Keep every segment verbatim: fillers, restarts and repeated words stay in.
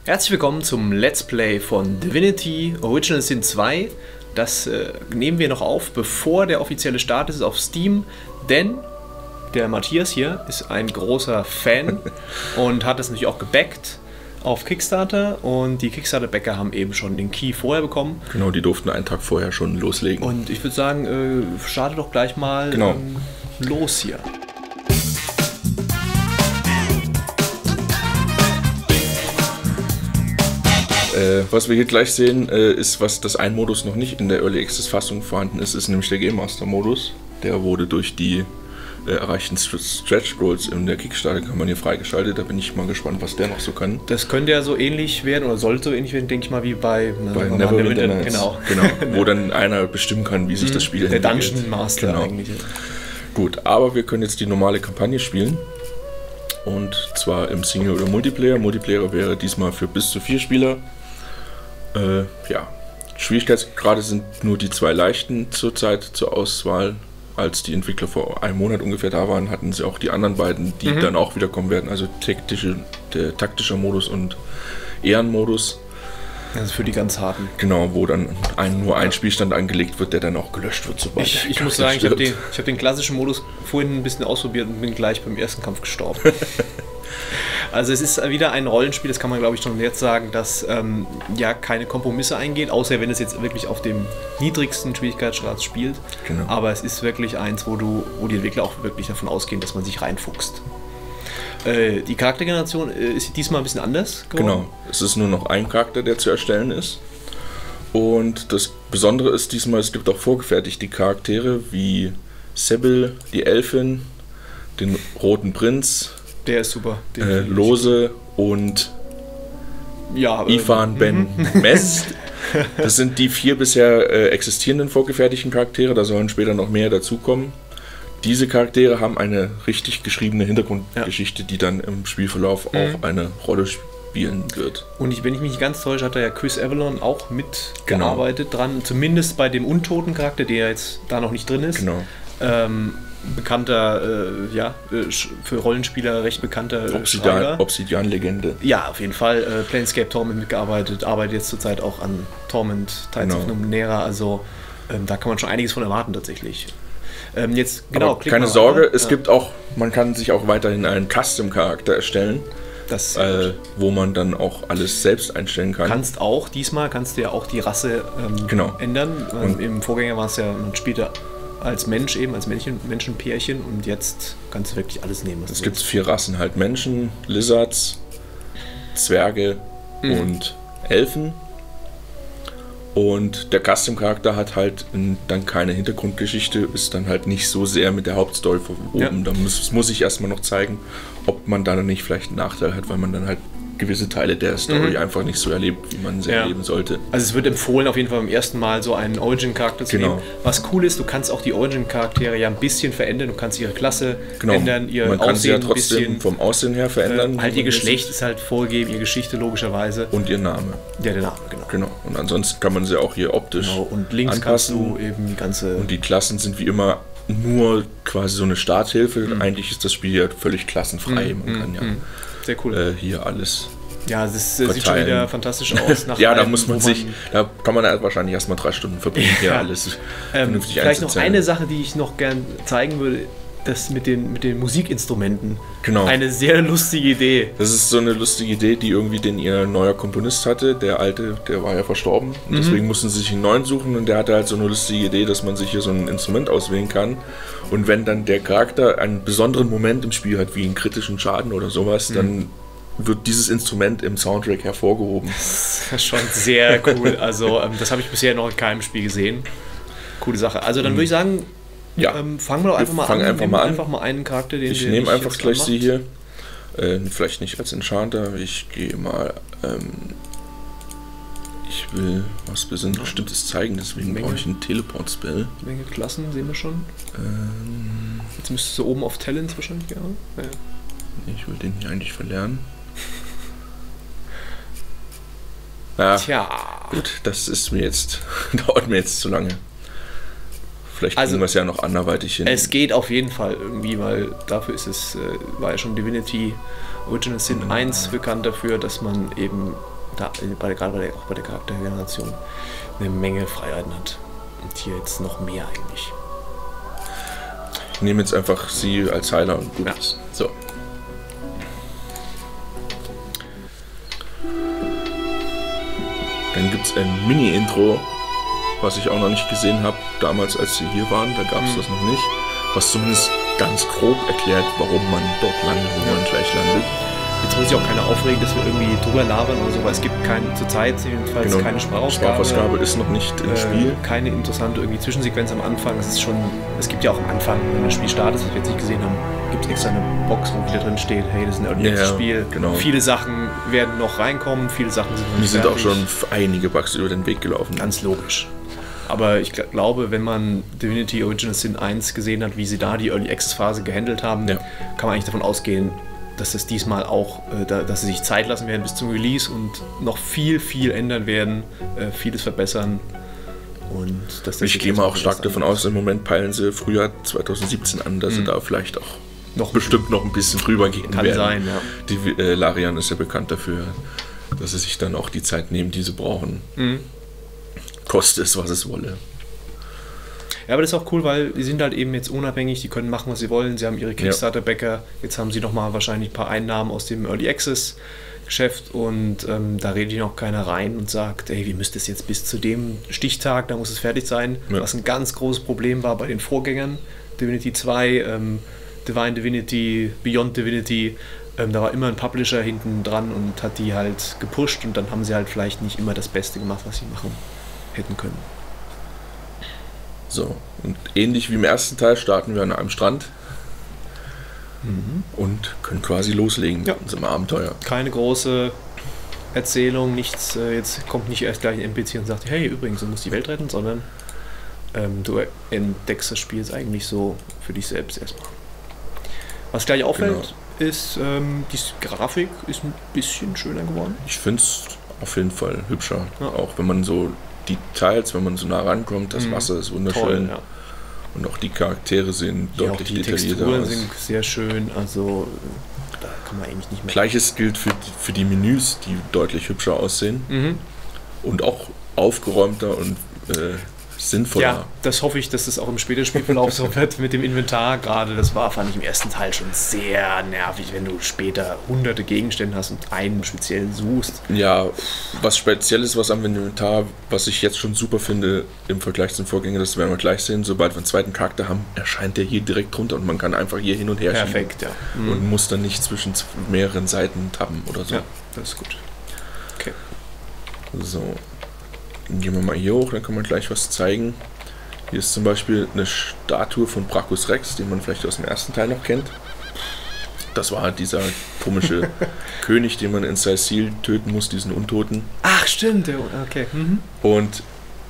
Herzlich willkommen zum Let's Play von Divinity Original Sin zwei. Das äh, nehmen wir noch auf, bevor der offizielle Start ist auf Steam, denn der Matthias hier ist ein großer Fan und hat es natürlich auch gebackt auf Kickstarter, und die Kickstarter-Backer haben eben schon den Key vorher bekommen. Genau, die durften einen Tag vorher schon loslegen. Und ich würde sagen, äh, starte doch gleich mal genau. ähm, los hier. Äh, was wir hier gleich sehen, äh, ist, was das ein Modus noch nicht in der Early Access Fassung vorhanden ist, ist nämlich der Game Master Modus. Der wurde durch die äh, erreichten Stretch Goals in der Kickstarter-Kampagne freigeschaltet. Da bin ich mal gespannt, was der noch so kann. Das könnte ja so ähnlich werden, oder sollte so ähnlich werden, denke ich mal, wie bei, bei Neverwinter Nights. Genau. genau. Wo dann einer bestimmen kann, wie sich das Spiel der entwickelt. Der Dungeon Master genau. eigentlich. Gut, aber wir können jetzt die normale Kampagne spielen. Und zwar im Single- oder Multiplayer. Multiplayer wäre diesmal für bis zu vier Spieler. Äh, ja, Schwierigkeitsgrade sind nur die zwei leichten zurzeit zur Auswahl. Als die Entwickler vor einem Monat ungefähr da waren, hatten sie auch die anderen beiden, die mhm. dann auch wieder kommen werden. Also taktische, der taktischer Modus und Ehrenmodus. Also für die ganz harten. Genau, wo dann ein, nur ein Spielstand angelegt wird, der dann auch gelöscht wird, sobald Ich, ich muss sagen, ich habe den, hab den klassischen Modus vorhin ein bisschen ausprobiert und bin gleich beim ersten Kampf gestorben. Also es ist wieder ein Rollenspiel, das kann man glaube ich schon jetzt sagen, das ähm, ja keine Kompromisse eingeht, außer wenn es jetzt wirklich auf dem niedrigsten Schwierigkeitsgrad spielt. Genau. Aber es ist wirklich eins, wo du, wo die Entwickler auch wirklich davon ausgehen, dass man sich reinfuchst. Äh, die Charaktergeneration äh, ist diesmal ein bisschen anders geworden. Genau, es ist nur noch ein Charakter, der zu erstellen ist. Und das Besondere ist diesmal, es gibt auch vorgefertigte Charaktere wie Sebel, die Elfin, den Roten Prinz. Der ist super. Äh, Lose und ja, Ifan Ben Mess. Das sind die vier bisher äh, existierenden vorgefertigten Charaktere, da sollen später noch mehr dazukommen. Diese Charaktere haben eine richtig geschriebene Hintergrundgeschichte, ja. die dann im Spielverlauf mhm. auch eine Rolle spielen wird. Und ich, wenn ich mich nicht ganz täusche, hat da ja Chris Avalon auch mitgearbeitet genau. dran, zumindest bei dem untoten Charakter, der jetzt da noch nicht drin ist. Genau. Ähm, bekannter, äh, ja, für Rollenspieler recht bekannter äh, Obsidian, Obsidian-Legende. Ja, auf jeden Fall. Äh, Planescape Torment mitgearbeitet, arbeitet jetzt zurzeit auch an Torment, Tides of Numenera, also ähm, da kann man schon einiges von erwarten tatsächlich. Ähm, jetzt, genau, Aber keine Sorge, an. es ja. gibt auch, man kann sich auch weiterhin einen Custom-Charakter erstellen. Das äh, wo man dann auch alles selbst einstellen kann. Kannst auch, diesmal kannst du ja auch die Rasse ähm, genau. ändern. Ähm, Im Vorgänger war es ja, man spielte als Mensch eben, als Männchen, Menschenpärchen, und jetzt kannst du wirklich alles nehmen. Es gibt vier Rassen, halt Menschen, Lizards, Zwerge mhm. und Elfen. Und der Custom-Charakter hat halt dann keine Hintergrundgeschichte, ist dann halt nicht so sehr mit der Hauptstory verwoben. Ja. Da muss, muss ich erstmal noch zeigen, ob man da nicht vielleicht einen Nachteil hat, weil man dann halt gewisse Teile der Story mhm. einfach nicht so erlebt, wie man sie ja. erleben sollte. Also es wird empfohlen, auf jeden Fall beim ersten Mal so einen Origin-Charakter zu genau. nehmen. Was cool ist, du kannst auch die Origin-Charaktere ja ein bisschen verändern, du kannst ihre Klasse genau. ändern, ihr man kann Aussehen sie ja trotzdem ein bisschen, vom Aussehen her verändern. Äh, halt ihr Geschlecht ist halt vorgegeben, ihre Geschichte logischerweise. Und ihr Name. Ja, der Name, genau. Genau. Und ansonsten kann man sie auch hier optisch genau. Und links anpassen. kannst du eben die ganze... Und die Klassen sind wie immer nur quasi so eine Starthilfe. Mhm. Eigentlich ist das Spiel ja völlig klassenfrei. Mhm. Man kann ja sehr cool. äh, hier alles... Ja, das äh, sieht schon wieder fantastisch aus. Nach ja, da einem, muss man sich, man da kann man halt wahrscheinlich erstmal drei Stunden verbringen, hier ja. alles ähm, vernünftig Vielleicht noch einzuzählen. eine Sache, die ich noch gern zeigen würde, das mit den, mit den Musikinstrumenten. Genau. Eine sehr lustige Idee. Das ist so eine lustige Idee, die irgendwie den ihr neuer Komponist hatte. Der alte, der war ja verstorben. Und mhm. deswegen mussten sie sich einen neuen suchen, und der hatte halt so eine lustige Idee, dass man sich hier so ein Instrument auswählen kann. Und wenn dann der Charakter einen besonderen Moment im Spiel hat, wie einen kritischen Schaden oder sowas, mhm. dann wird dieses Instrument im Soundtrack hervorgehoben. Das ist schon sehr cool. Also ähm, das habe ich bisher noch in keinem Spiel gesehen. Coole Sache. Also dann würde ich sagen, ja. ähm, fangen wir doch einfach wir mal an. Einfach mal an. an. Einfach mal einen Charakter, den ich nehme einfach gleich sie hier. Äh, vielleicht nicht als Enchanter. Ich gehe mal. Ähm, ich will was Bestimmtes zeigen, deswegen brauche ich einen Teleport-Spell. Menge Klassen sehen wir schon. Ähm, Jetzt müsstest du oben auf Talents wahrscheinlich, ja. ja. Ich will den hier eigentlich verlernen. Ja, Tja. Gut, das ist mir jetzt, dauert mir jetzt zu lange. Vielleicht kriegen also, wir es ja noch anderweitig hin. Es geht auf jeden Fall irgendwie, weil dafür ist es, äh, war ja schon Divinity Original Sin eins bekannt dafür, dass man eben da bei, gerade bei der, auch bei der Charaktergeneration eine Menge Freiheiten hat. Und hier jetzt noch mehr eigentlich. Ich nehme jetzt einfach sie als Heiler und gut ja. ist. So. Dann gibt es ein Mini-Intro, was ich auch noch nicht gesehen habe, damals als sie hier waren, da gab es mhm. das noch nicht. Was zumindest ganz grob erklärt, warum man dort landet, wo ja. man gleich landet. Jetzt muss ich auch keine aufregen, dass wir irgendwie drüber labern oder so, weil es gibt keine, zurzeit jedenfalls genau. keine Sprachausgabe. Sprachausgabe ist noch nicht im äh, Spiel. Keine interessante irgendwie Zwischensequenz am Anfang. Es ist schon, es gibt ja auch am Anfang, wenn das Spiel startet, was wir jetzt nicht gesehen haben, gibt es extra eine Box, wo wieder drin steht, hey, das ist ein Early Access Spiel. Ja, genau. Viele Sachen werden noch reinkommen, viele Sachen sind noch Die nicht sind fertig. auch schon einige Bugs über den Weg gelaufen. Ganz logisch. Aber ich glaube, wenn man Divinity Original Sin eins gesehen hat, wie sie da die Early Access Phase gehandelt haben, ja. kann man eigentlich davon ausgehen, dass es diesmal auch, äh, da, dass sie sich Zeit lassen werden bis zum Release und noch viel, viel ändern werden, äh, vieles verbessern. Und dass das ich gehe mal auch stark davon aus, im Moment peilen sie Frühjahr zwanzig siebzehn an, dass mhm. sie da vielleicht auch noch bestimmt noch ein bisschen drüber gehen kann werden. Sein, ja. Die, äh, Larian ist ja bekannt dafür, dass sie sich dann auch die Zeit nehmen, die sie brauchen. Mhm. Koste es, was es wolle. Ja, aber das ist auch cool, weil die sind halt eben jetzt unabhängig, die können machen, was sie wollen. Sie haben ihre Kickstarter-Bäcker, jetzt haben sie nochmal wahrscheinlich ein paar Einnahmen aus dem Early Access-Geschäft und ähm, da redet noch keiner rein und sagt, ey, wir müssten es jetzt bis zu dem Stichtag, da muss es fertig sein. Ja. Was ein ganz großes Problem war bei den Vorgängern, Divinity zwei, ähm, Divine Divinity, Beyond Divinity, ähm, da war immer ein Publisher hinten dran und hat die halt gepusht und dann haben sie halt vielleicht nicht immer das Beste gemacht, was sie machen hätten können. So, und ähnlich wie im ersten Teil starten wir an einem Strand mhm. und können quasi loslegen ja. mit unserem Abenteuer. Keine große Erzählung, nichts, äh, jetzt kommt nicht erst gleich ein N P C und sagt, hey, übrigens, du musst die Welt retten, sondern ähm, du entdeckst das Spiel jetzt eigentlich so für dich selbst erstmal. Was gleich auffällt, genau. ist, ähm, die Grafik ist ein bisschen schöner geworden. Ich finde es auf jeden Fall hübscher, ja. auch wenn man so die Details, wenn man so nah rankommt, das mhm. Wasser ist wunderschön. Toll, ja. Und auch die Charaktere sehen ja, deutlich auch die detaillierter Texturen aus. sind sehr schön, also da kann man eigentlich nicht mehr... Gleiches gilt für die, für die Menüs, die deutlich hübscher aussehen mhm. und auch aufgeräumter und äh, sinnvoller. Ja, das hoffe ich, dass das auch im späteren Spielverlauf so wird mit dem Inventar. Gerade das war, fand ich im ersten Teil schon sehr nervig, wenn du später hunderte Gegenstände hast und einen speziellen suchst. Ja, was Spezielles, was am Inventar, was ich jetzt schon super finde im Vergleich zum Vorgänger, das werden wir gleich sehen, sobald wir einen zweiten Charakter haben, erscheint der hier direkt drunter und man kann einfach hier hin und her schieben. Perfekt, ja. Mhm. Und muss dann nicht zwischen mehreren Seiten tappen oder so. Ja, das ist gut. Okay. So. Gehen wir mal hier hoch, dann kann man gleich was zeigen. Hier ist zum Beispiel eine Statue von Brachus Rex, den man vielleicht aus dem ersten Teil noch kennt. Das war halt dieser komische König, den man in Sail töten muss, diesen Untoten. Ach, stimmt, okay. Mhm. Und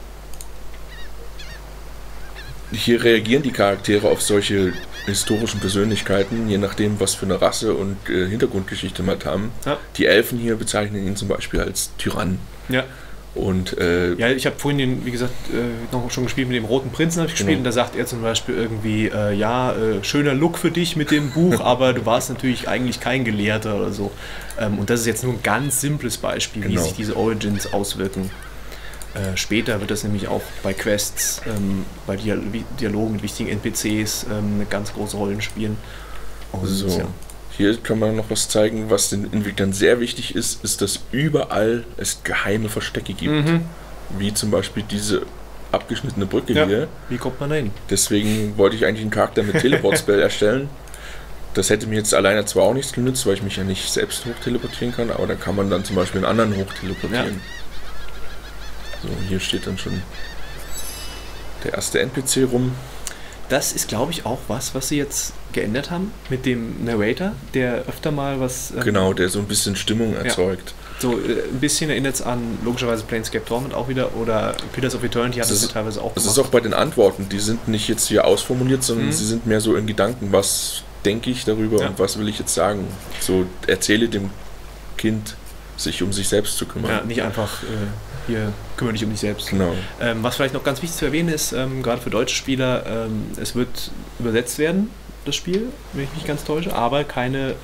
hier reagieren die Charaktere auf solche historischen Persönlichkeiten, je nachdem, was für eine Rasse und äh, Hintergrundgeschichte man haben. Ja. Die Elfen hier bezeichnen ihn zum Beispiel als Tyrann. Ja. Und, äh, ja, ich habe vorhin den, wie gesagt, äh, noch schon gespielt mit dem Roten Prinzen, habe ich gespielt, genau. Und da sagt er zum Beispiel irgendwie, äh, ja, äh, schöner Look für dich mit dem Buch, aber du warst natürlich eigentlich kein Gelehrter oder so. Ähm, und das ist jetzt nur ein ganz simples Beispiel, genau. wie sich diese Origins auswirken. Äh, später wird das nämlich auch bei Quests, ähm, bei Dial- Dialogen mit wichtigen N P Cs ähm, eine ganz große Rolle spielen. Und, so. Ja. Hier kann man noch was zeigen, was den Entwicklern sehr wichtig ist, ist, dass überall es geheime Verstecke gibt. Mhm. Wie zum Beispiel diese abgeschnittene Brücke ja. hier. Wie kommt man da hin? Deswegen wollte ich eigentlich einen Charakter mit Teleport-Spell erstellen. Das hätte mir jetzt alleine zwar auch nichts genützt, weil ich mich ja nicht selbst hochteleportieren kann, aber da kann man dann zum Beispiel einen anderen hochteleportieren. Ja. So, hier steht dann schon der erste N P C rum. Das ist, glaube ich, auch was, was sie jetzt geändert haben mit dem Narrator, der öfter mal was... Ähm, genau, der so ein bisschen Stimmung erzeugt. Ja. So äh, ein bisschen erinnert es an, logischerweise, Planescape Torment auch wieder oder Pillars of Eternity hat das, das teilweise auch gemacht. Das ist auch bei den Antworten, die sind nicht jetzt hier ausformuliert, sondern mhm. sie sind mehr so in Gedanken, was denke ich darüber ja. und was will ich jetzt sagen. So, erzähle dem Kind, sich um sich selbst zu kümmern. Ja, nicht einfach... Äh, hier kümmere dich um dich selbst. Genau. Ähm, was vielleicht noch ganz wichtig zu erwähnen ist, ähm, gerade für deutsche Spieler, ähm, es wird übersetzt werden, das Spiel, wenn ich mich ganz täusche, aber keine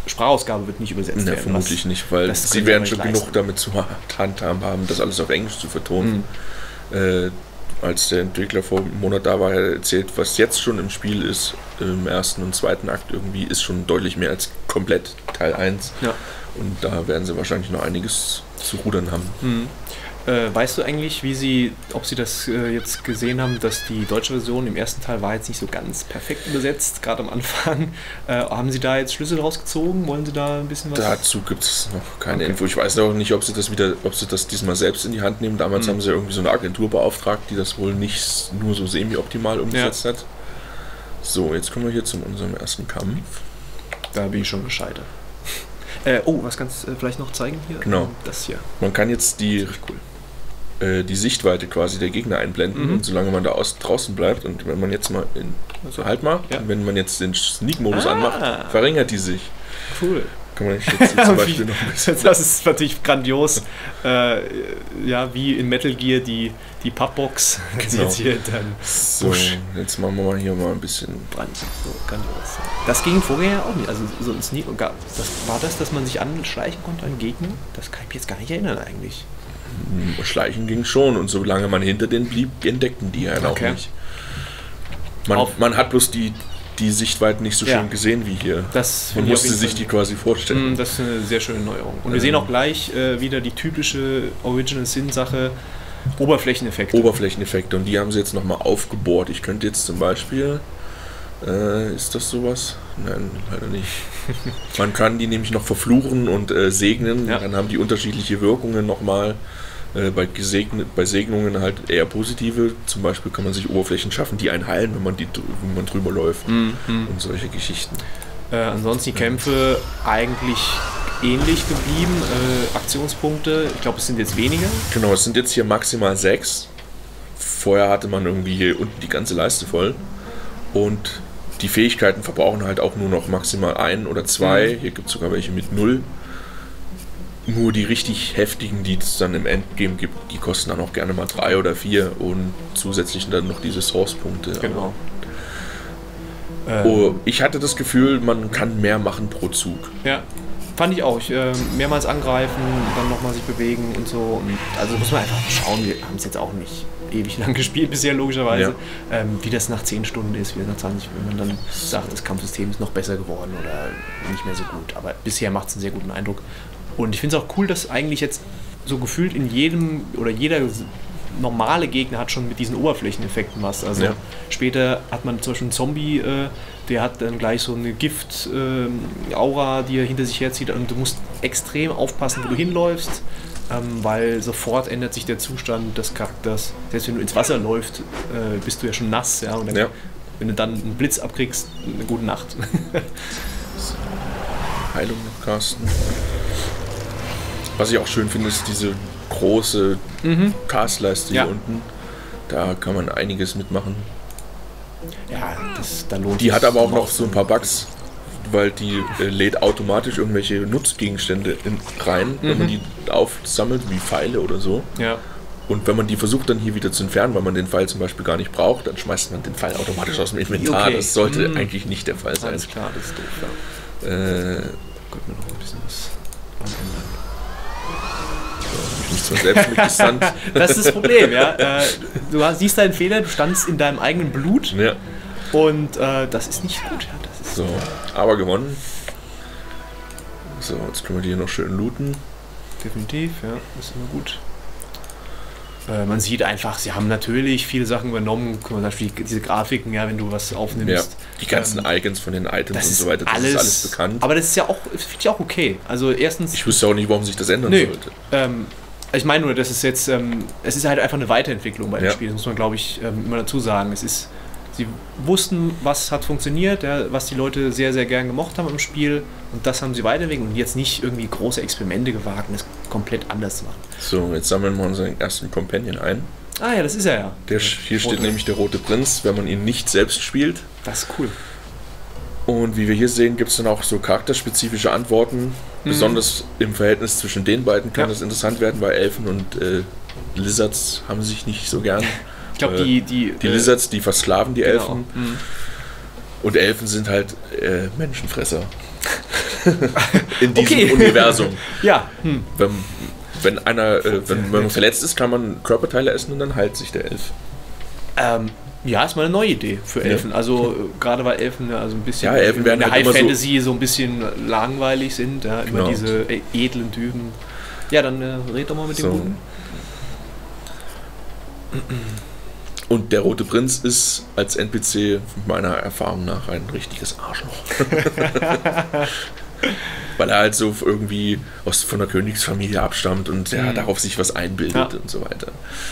Sprachausgabe wird nicht übersetzt ja, werden. vermutlich was, nicht, weil sie werden schon genug damit zu handhaben haben, das alles auf Englisch zu vertonen. Mhm. Äh, als der Entwickler vor einem Monat da war, hat er erzählt, was jetzt schon im Spiel ist, im ersten und zweiten Akt irgendwie, ist schon deutlich mehr als komplett Teil eins. Ja. Und da werden sie wahrscheinlich noch einiges zu rudern haben. Mhm. Äh, weißt du eigentlich, wie sie, ob sie das äh, jetzt gesehen haben, dass die deutsche Version im ersten Teil war jetzt nicht so ganz perfekt übersetzt, gerade am Anfang. Äh, haben sie da jetzt Schlüsse rausgezogen? Wollen sie da ein bisschen was? Dazu gibt es noch keine okay. Info. Ich weiß auch nicht, ob sie das wieder, ob sie das diesmal selbst in die Hand nehmen. Damals mhm. haben sie irgendwie so eine Agentur beauftragt, die das wohl nicht nur so semi-optimal umgesetzt ja. hat. So, jetzt kommen wir hier zu unserem ersten Kampf. Da bin ich schon gescheitert. äh, oh, was kannst du äh, vielleicht noch zeigen hier? Genau. Das hier. Man kann jetzt die... Cool. die Sichtweite quasi der Gegner einblenden mhm. und solange man da aus, draußen bleibt und wenn man jetzt mal in, also halt mal, ja. wenn man jetzt den Sneak-Modus ah. anmacht, verringert die sich. Cool. Kann man jetzt zum Beispiel noch ein bisschen. Das ist natürlich grandios. Äh, ja, wie in Metal Gear die, die Pappbox. Genau. Jetzt hier dann so, jetzt machen wir mal hier mal ein bisschen Brand. So, grandios. Das ging vorher auch nicht. Also so ein Sneak, das, war das, dass man sich anschleichen konnte an Gegner? Das kann ich mich jetzt gar nicht erinnern eigentlich. Schleichen ging schon und solange man hinter denen blieb, entdeckten die einen okay. auch nicht. Man, man hat bloß die, die Sichtweiten nicht so schön ja. gesehen wie hier. Das man musste sich die quasi vorstellen. Das ist eine sehr schöne Neuerung. Und wir ähm. sehen auch gleich äh, wieder die typische Original Sin-Sache, Oberflächeneffekte. Oberflächeneffekte und die haben sie jetzt nochmal aufgebohrt. Ich könnte jetzt zum Beispiel, äh, ist das sowas? Nein, leider nicht. Man kann die nämlich noch verfluchen und äh, segnen, ja. dann haben die unterschiedliche Wirkungen nochmal. Äh, bei, gesegnet, bei Segnungen halt eher positive, zum Beispiel kann man sich Oberflächen schaffen, die einen heilen, wenn man, die, wenn man drüber läuft mhm. und solche Geschichten. Äh, ansonsten die Kämpfe eigentlich ähnlich geblieben, äh, Aktionspunkte, ich glaube es sind jetzt weniger. Genau, es sind jetzt hier maximal sechs. Vorher hatte man irgendwie hier unten die ganze Leiste voll und die Fähigkeiten verbrauchen halt auch nur noch maximal ein oder zwei, mhm. hier gibt es sogar welche mit null. Nur die richtig heftigen, die es dann im Endgame gibt, die kosten dann auch gerne mal drei oder vier und zusätzlich dann noch diese Source-Punkte. Genau. Oh, ich hatte das Gefühl, man kann mehr machen pro Zug. Ja, fand ich auch. Ich, äh, mehrmals angreifen, dann nochmal sich bewegen und so. Und also muss man einfach schauen, wir haben es jetzt auch nicht ewig lang gespielt bisher, logischerweise, ja. ähm, wie das nach zehn Stunden ist, wie das nach zwanzig, wenn man dann sagt, das Kampfsystem ist noch besser geworden oder nicht mehr so gut. Aber bisher macht es einen sehr guten Eindruck. Und ich finde es auch cool, dass eigentlich jetzt so gefühlt in jedem oder jeder normale Gegner hat schon mit diesen Oberflächeneffekten was. Also ja. später hat man zum Beispiel einen Zombie, äh, der hat dann gleich so eine Gift-Aura, äh, die er hinter sich herzieht und du musst extrem aufpassen, wo du hinläufst, ähm, weil sofort ändert sich der Zustand des Charakters. Selbst wenn du ins Wasser läufst, äh, bist du ja schon nass. Ja? Und dann, ja. wenn du dann einen Blitz abkriegst, eine gute Nacht. So. Heilung noch casten. Was ich auch schön finde, ist diese große mhm. Castleiste hier ja. unten. Da kann man einiges mitmachen. Ja, das, da lohnt Die hat aber auch noch so ein paar Bugs, weil die äh, lädt automatisch irgendwelche Nutzgegenstände in, rein, mhm. wenn man die aufsammelt, wie Pfeile oder so. Ja. Und wenn man die versucht dann hier wieder zu entfernen, weil man den Pfeil zum Beispiel gar nicht braucht, dann schmeißt man den Pfeil automatisch aus dem Inventar. Okay. Das sollte mhm. eigentlich nicht der Fall sein. Alles klar, das ist doof, ja. Äh, Gott, mir noch ein bisschen was anändern. Nicht so selbst mitgesandt. Das ist das Problem, ja. Äh, du siehst deinen Fehler, du standst in deinem eigenen Blut ja. und äh, das ist nicht gut. Ja, das ist so, aber gewonnen. So, jetzt können wir die hier noch schön looten. Definitiv, ja, das ist immer gut. Äh, man sieht einfach, sie haben natürlich viele Sachen übernommen, zum Beispiel diese Grafiken, ja, wenn du was aufnimmst. Ja, die ganzen ähm, Icons von den Items und so weiter, das alles, ist alles bekannt. Aber das ist ja auch, finde ich auch okay. Also erstens... Ich wüsste auch nicht, warum sich das ändern nö, sollte. Ähm, ich meine nur, das ist jetzt, ähm, es ist halt einfach eine Weiterentwicklung bei dem ja. Spiel, das muss man, glaube ich, ähm, immer dazu sagen. Es ist, sie wussten, was hat funktioniert, ja, was die Leute sehr, sehr gern gemocht haben im Spiel und das haben sie weiterentwickelt und jetzt nicht irgendwie große Experimente gewagt und das komplett anders zu machen. So, jetzt sammeln wir unseren ersten Companion ein. Ah ja, das ist er ja. Der, hier steht nämlich der Rote Prinz, wenn man ihn nicht selbst spielt. Das ist cool. Und wie wir hier sehen, gibt es dann auch so charakterspezifische Antworten. Mhm. Besonders im Verhältnis zwischen den beiden kann ja. das interessant werden, weil Elfen und äh, Lizards haben sich nicht so gern. Ich glaube, die, die... Die äh, Lizards, die versklaven die genau. Elfen. Mhm. Und Elfen sind halt äh, Menschenfresser. In diesem Okay. Universum. Ja. Hm. Wenn, wenn einer, äh, wenn, wenn man verletzt ist, kann man Körperteile essen und dann heilt sich der Elf. Ähm, ja, ist mal eine neue Idee für Elfen. Ja. Also äh, gerade weil Elfen ja also ein bisschen Ja, Elfen werden in der halt High immer Fantasy so, so ein bisschen langweilig sind, ja, immer Genau. diese äh, edlen Typen. Ja, dann äh, red doch mal mit So. dem Guten. Und der Rote Prinz ist als N P C meiner Erfahrung nach ein richtiges Arschloch. Weil er halt so irgendwie aus, von der Königsfamilie abstammt und ja, Mhm. darauf sich was einbildet Ja. und so weiter.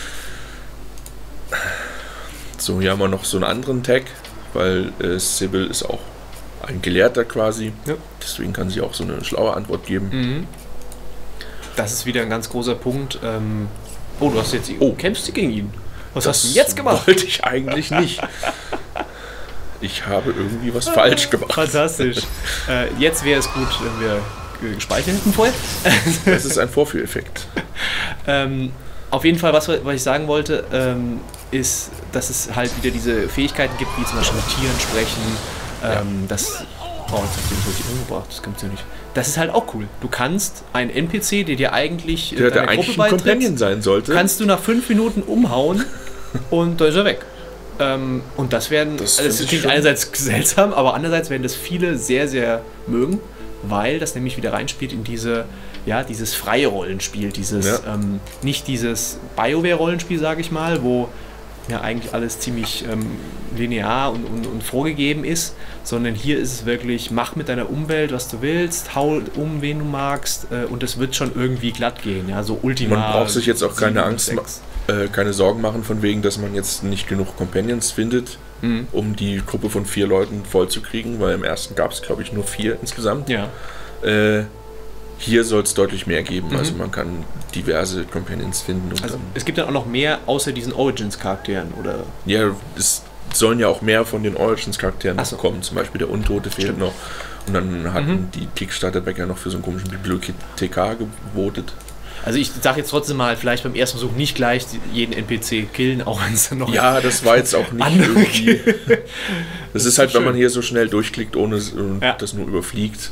So, hier haben wir noch so einen anderen Tag, weil äh, Sybil ist auch ein Gelehrter quasi. Ja. Deswegen kann sie auch so eine schlaue Antwort geben. Mhm. Das ist wieder ein ganz großer Punkt. Ähm, oh, du hast jetzt. Oh. Kämpfst du gegen ihn? Was Das hast du denn jetzt gemacht? Wollte ich eigentlich nicht. Ich habe irgendwie was falsch gemacht. Fantastisch. äh, jetzt wäre es gut, wenn wir äh, gespeichert hätten vorher. Das ist ein Vorführeffekt. Ähm, auf jeden Fall, was, was ich sagen wollte, ähm, ist, dass es halt wieder diese Fähigkeiten gibt, wie zum Beispiel mit Tieren sprechen. Ähm, das. Oh, jetzt hast du mich richtig umgebracht, das gibt's ja nicht. Das ist halt auch cool. Du kannst einen N P C, der dir eigentlich äh, Der, der deiner eigentlich Gruppe ein Companion beitritt, sein sollte. kannst du nach fünf Minuten umhauen und da ist er weg. Ähm, und das werden, Das also das find ich klingt schon- einerseits seltsam, aber andererseits werden das viele sehr, sehr mögen, weil das nämlich wieder reinspielt in diese, ja, dieses freie Rollenspiel, dieses, Ja. ähm, nicht dieses BioWare-Rollenspiel, sage ich mal, wo ja eigentlich alles ziemlich ähm, linear und, und, und vorgegeben ist, sondern hier ist es wirklich, mach mit deiner Umwelt, was du willst, hau um, wen du magst äh, und es wird schon irgendwie glatt gehen, ja, so Ultima. Man braucht sich jetzt auch keine sieben, Angst, sechs. äh, keine Sorgen machen von wegen, dass man jetzt nicht genug Companions findet, Mhm. um die Gruppe von vier Leuten vollzukriegen, weil im ersten gab es, glaube ich, nur vier insgesamt. Ja. Äh, hier soll es deutlich mehr geben. Mhm. Also man kann diverse Companions finden. Und Also dann, es gibt dann auch noch mehr außer diesen Origins-Charakteren, oder? ja, es sollen ja auch mehr von den Origins-Charakteren Ach so. kommen. Zum Beispiel der Untote fehlt Stimmt. noch. Und dann hatten Mhm. die Kickstarter-Bäcker noch für so einen komischen Bibliothekar gewotet. Also ich sage jetzt trotzdem mal, vielleicht beim ersten Versuch nicht gleich jeden N P C killen, auch wenn es dann noch... Ja, das war jetzt auch nicht Andere- irgendwie... Das ist halt, schön. wenn man hier so schnell durchklickt, ohne und Ja. das nur überfliegt.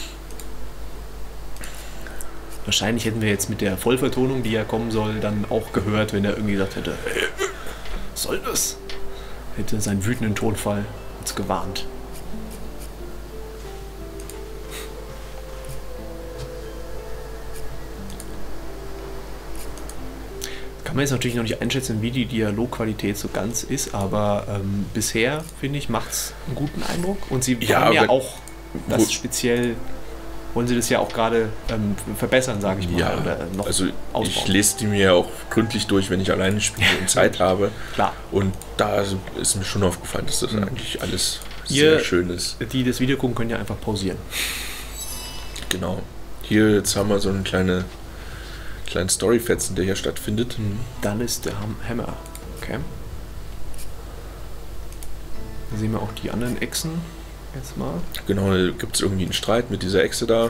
Wahrscheinlich hätten wir jetzt mit der Vollvertonung, die ja kommen soll, dann auch gehört, wenn er irgendwie gesagt hätte, "Hey, was soll das? Hätte seinen wütenden Tonfall uns gewarnt. Kann man jetzt natürlich noch nicht einschätzen, wie die Dialogqualität so ganz ist, aber ähm, bisher, finde ich, macht es einen guten Eindruck. Und sie Ja, wollen ja wenn- auch das wo- speziell, wollen sie das ja auch gerade ähm, verbessern, sage ich mal. Ja, oder noch also ausbauen. ich lese die mir auch gründlich durch, wenn ich alleine spiele und Zeit habe. Klar. Und da ist mir schon aufgefallen, dass das Mhm. eigentlich alles Ihr- sehr schön ist. Die das Video gucken, können ja einfach pausieren. Genau. Hier jetzt haben wir so einen kleine, kleinen Storyfetzen, der hier stattfindet. Dann ist der Ham- Hammer. Okay. Dann sehen wir auch die anderen Echsen jetzt mal. Genau, da gibt es irgendwie einen Streit mit dieser Echse da.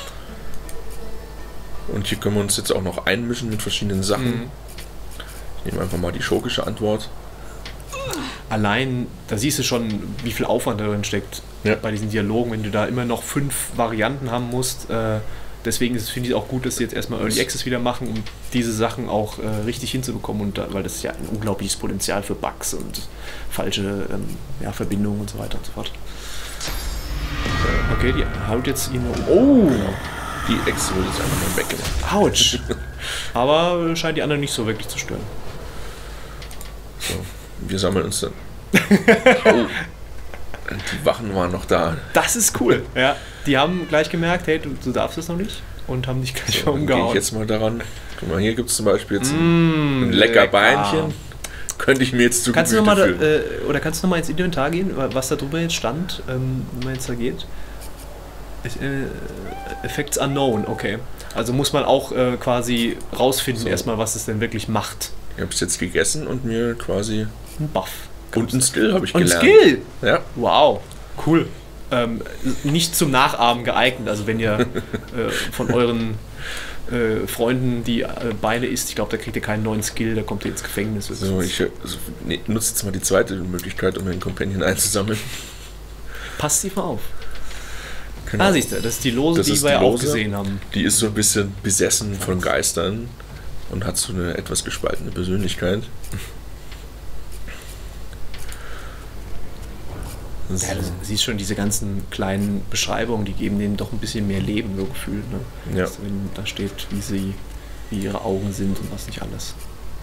Und hier können wir uns jetzt auch noch einmischen mit verschiedenen Sachen. Mhm. Ich nehme einfach mal die schurkische Antwort. Allein, da siehst du schon, wie viel Aufwand da drin steckt Ja. bei diesen Dialogen, wenn du da immer noch fünf Varianten haben musst. Äh, deswegen ist es, finde ich, auch gut, dass sie jetzt erstmal Early Access wieder machen, um diese Sachen auch äh, richtig hinzubekommen. Und da, weil das ist ja ein unglaubliches Potenzial für Bugs und falsche ähm, ja, Verbindungen und so weiter und so fort. Okay, die haut jetzt ihn. Oh! Genau. Die Echse wird jetzt einfach mal weggemacht. Autsch! Aber scheint die anderen nicht so wirklich zu stören. So, wir sammeln uns dann. Oh. Die Wachen waren noch da. Das ist cool. Ja, die haben gleich gemerkt, hey, du, du darfst es noch nicht und haben dich gleich So, dann gehe ich umgehauen. jetzt mal daran. Guck mal, hier gibt es zum Beispiel jetzt ein, Mm, ein lecker Beinchen. Könnte ich mir jetzt zu Kannst du noch Gemüte mal da, führen. äh, oder kannst du noch mal ins Inventar gehen, was da drüber jetzt stand, ähm, wenn man jetzt da geht? Ich, äh, Effects unknown, okay. Also muss man auch äh, quasi rausfinden So. erstmal, was es denn wirklich macht. Ich habe es jetzt gegessen und mir quasi... Ein Buff. Und ein Skill habe ich Und gelernt. Skill! Ja, Wow, cool. Ähm, nicht zum Nachahmen geeignet. Also wenn ihr äh, von euren äh, Freunden die äh, Beine isst, ich glaube, da kriegt ihr keinen neuen Skill, da kommt ihr ins Gefängnis. so ich also, nee, nutze jetzt mal die zweite Möglichkeit, um einen Companion einzusammeln. Passt sie mal auf. Genau. Ah, siehst du, das ist die Lose, Das die ist wir die ja auch Lose. gesehen haben. Die ist so ein bisschen besessen von Geistern und hat so eine etwas gespaltene Persönlichkeit. Das Ja, du siehst schon, diese ganzen kleinen Beschreibungen, die geben denen doch ein bisschen mehr Leben, so gefühlt. Ne? Ja. Also, wenn da steht, wie sie, wie ihre Augen sind und was nicht alles.